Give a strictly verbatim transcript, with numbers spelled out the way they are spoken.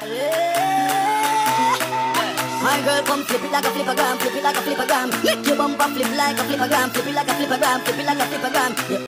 My girl, come flip it like a flippergram, flip it like a flippergram. Make your bumper flip like a flippergram, flip it like a flippergram, flip it like a flippergram. Yeah.